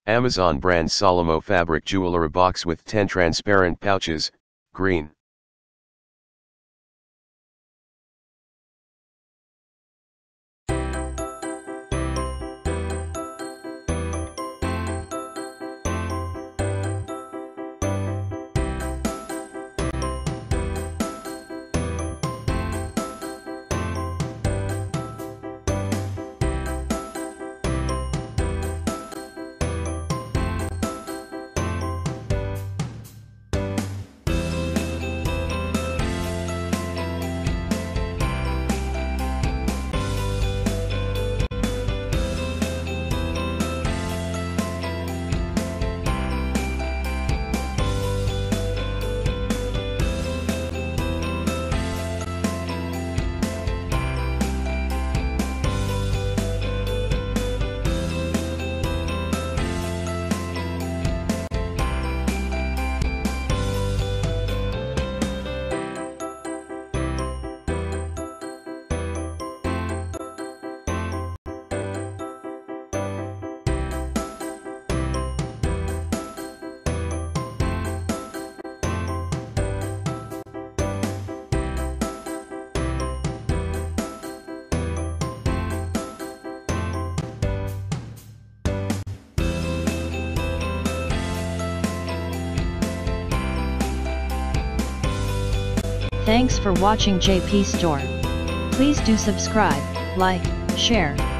Amazon brand Solomo fabric jeweler box with 10 transparent pouches, green. Thanks for watching JP Store. Please do subscribe, like, share,